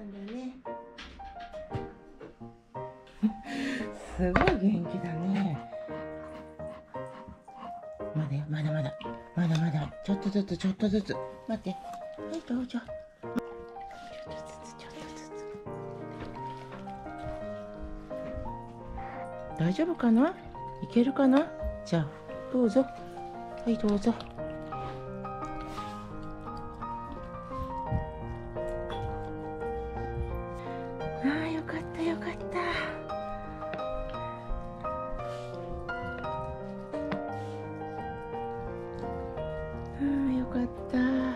んだね。すごい元気だね。まだよ、まだまだ、まだまだ、ちょっとずつ、ちょっとずつ。待って。はい、どうぞ。ちょっとずつ、ちょっとずつ。大丈夫かな？いけるかな？じゃあ、どうぞ。はい、どうぞ。ああ、よかったよかった。ああ、よかった。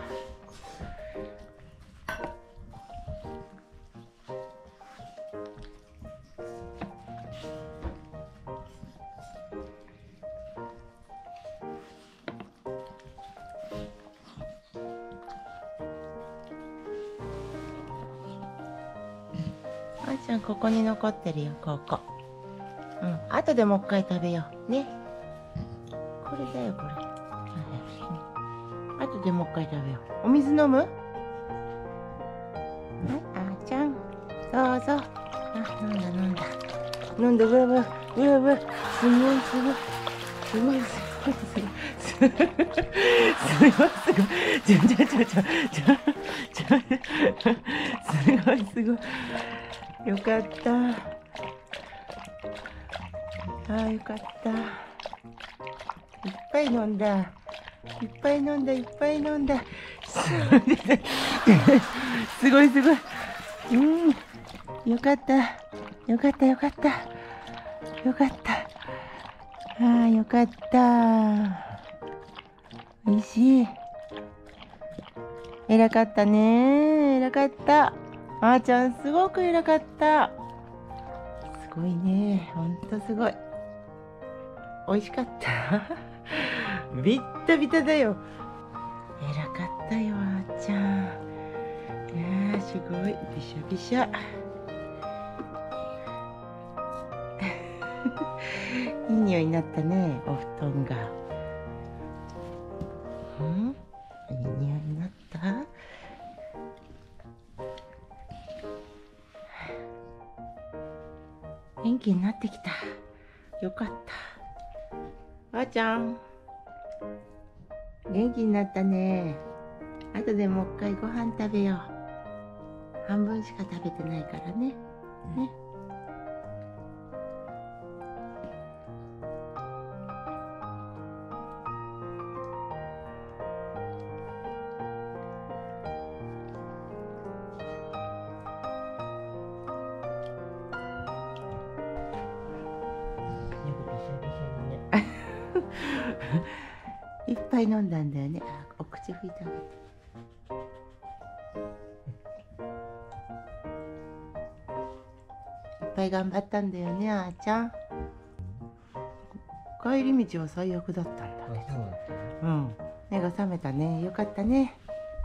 あーちゃん、ここに残ってるよ、ここ。うん、後でもう一回食べよう。ね。これだよ、これ。後でもう一回食べよう。お水飲む？はい、あーちゃん。どうぞ。あ、飲んだ飲んだ。飲んだ、うわうわ、うわうわ。すごいすごい。すごいすごいすごい。すごいすごい。ちすごいすごい。よかった。ああ、よかった。いっぱい飲んだ。いっぱい飲んだ、いっぱい飲んだ。すごいすごい。うん。よかった。よかったよかった。よかった。ああ、よかった。おいしい。偉かったね。偉かった。あーちゃん、すごく偉かった。すごいね。ほんとすごい。美味しかった。ビッタビタだよ。偉かったよ、あーちゃん。いやー、すごい。びしゃびしゃ。いい匂いになったね、お布団が。うん？いい匂いになった？元気になってきた。よかった。あーちゃん。元気になったね。後でもう一回ご飯食べよう。半分しか食べてないからね。ね。いっぱい飲んだんだよね。あ、お口拭いてあげて。いっぱい頑張ったんだよね、あーちゃん。帰り道は最悪だったんだけど。うん。目が覚めたね。よかったね。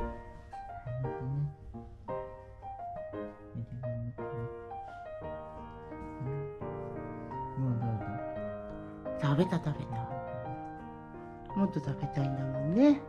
食べた食べた。もっと食べたいんだもんね。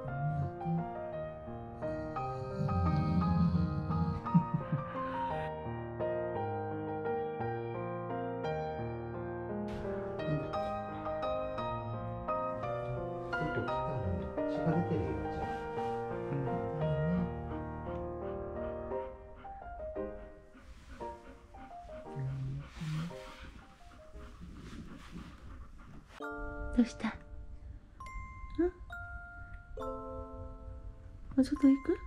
どうした？ん？お外行く？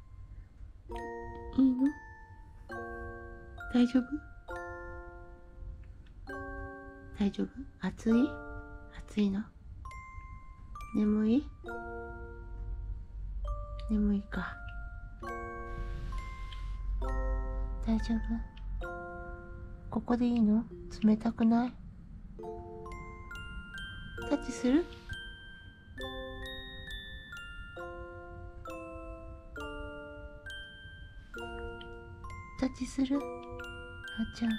いいの？大丈夫？大丈夫？暑い？暑いの？眠い？眠いか。大丈夫？ここでいいの？冷たくない？タッチする？タッチする？あーちゃん。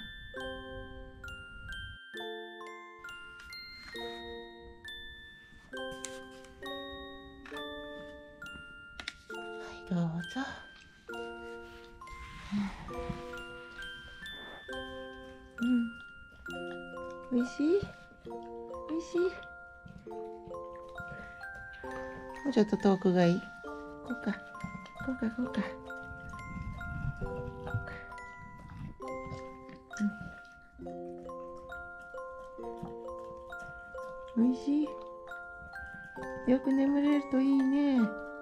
はい、どうぞ。 おいしい？おいしい？もうちょっと遠くがいい？こうか、こうか、こうか。おいしい？よく眠れるといいね。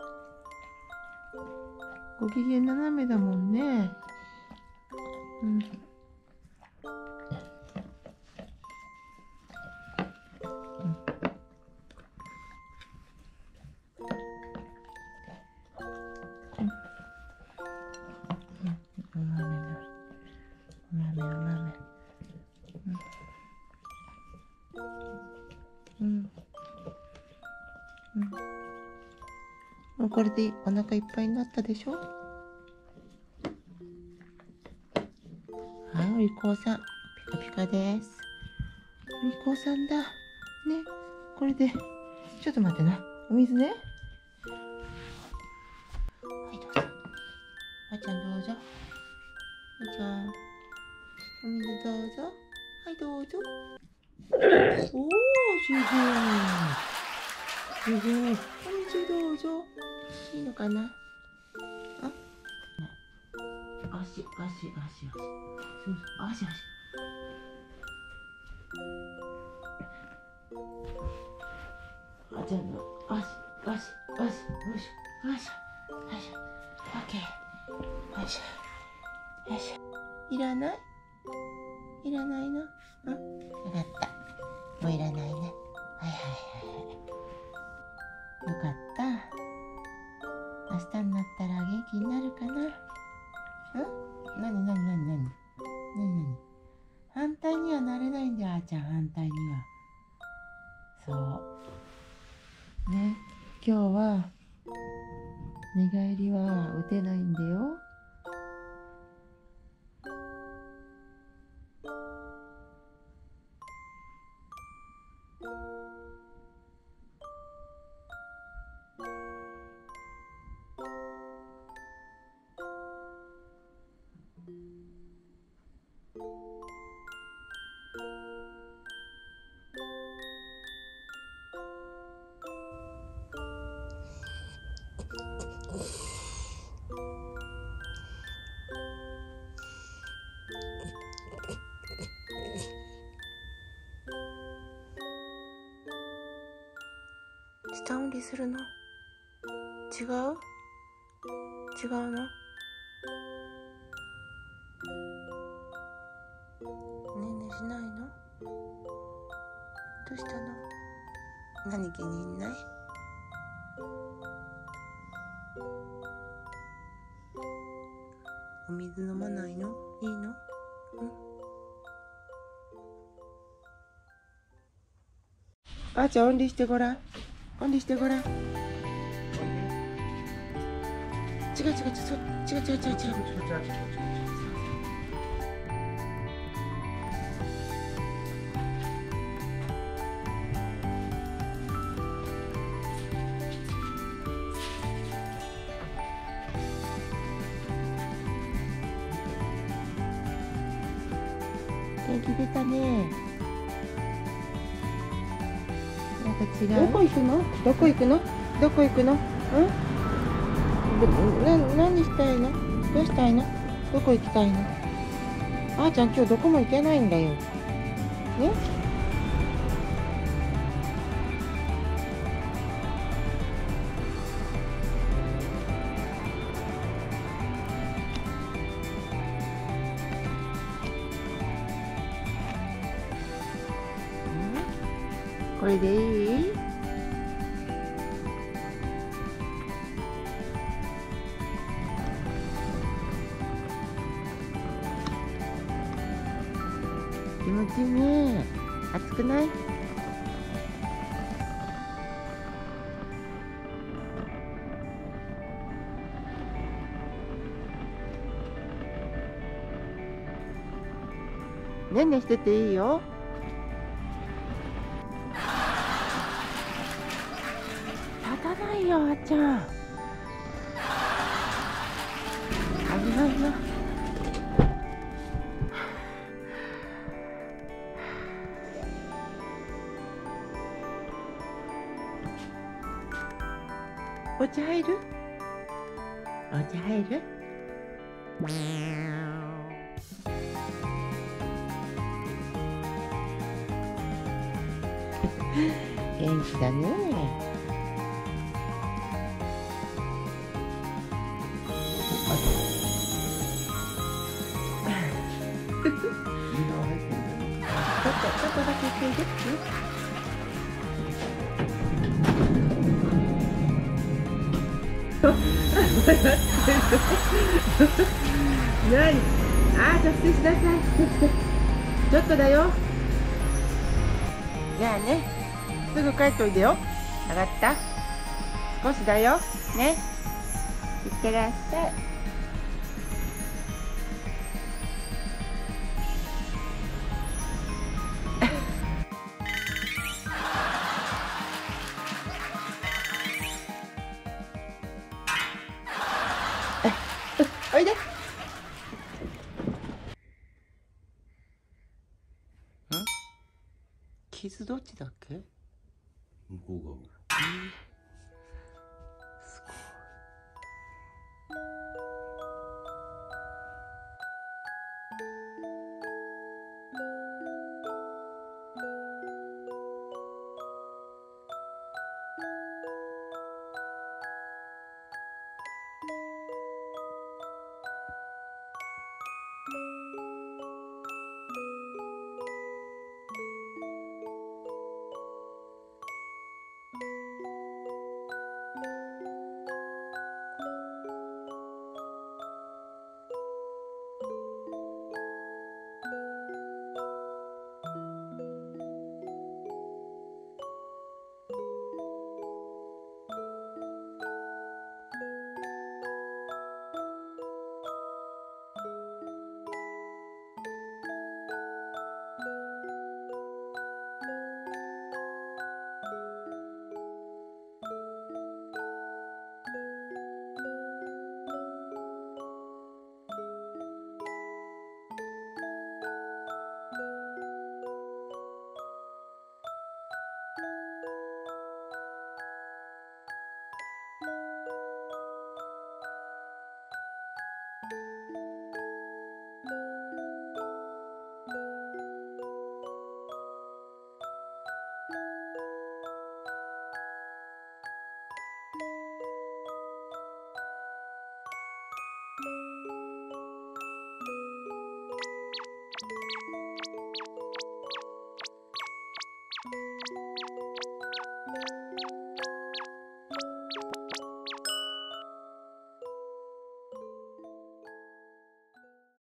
ご機嫌斜めだもんね。うん。もうこれでお腹いっぱいになったでしょ。はい、お利口さん、ピカピカです。お利口さんだね。これでちょっと待ってな、お水ね。はい、どうぞ。あちゃんどうぞ。あちゃん、お水どうぞ。はい、どうぞ。おお、すごい。すごい。お水どうぞ。いいのかな。あ、足。そうそう、足。あちゃんの足。よいしょ。オッケー。よいしょ。いらないの？よかった。もういらないね。はい。よかった。明日になったら元気になるかな。なに。反対にはなれないんだよ、あーちゃん。反対には。そうね。今日は寝返りは打てないんだよ。下折りするの？違うの？ねしないの？どうしたの？何気に入んない？お水飲まないの？いいの？あーちゃん、オンリーしてごらん。違う。元気出たね。なんか違う。どこ行くの？何したいの？どうしたいの？どこ行きたいの？あーちゃん、今日どこも行けないんだよ。ね？これでいい？気持ちいいね。暑くない？ねんねしてていいよ。立たないよ、あーちゃん。危ないよ。 お茶入る？お茶入る？元気だね。ちょっとだけ行っていい？何？あ、じゃあ失礼しなさい。ちょっとだよ。じゃあね、すぐ帰っておいでよ。上がった？少しだよ。ね。いってらっしゃい。おいで。傷どっちだっけ？ 向こう側。 すごい。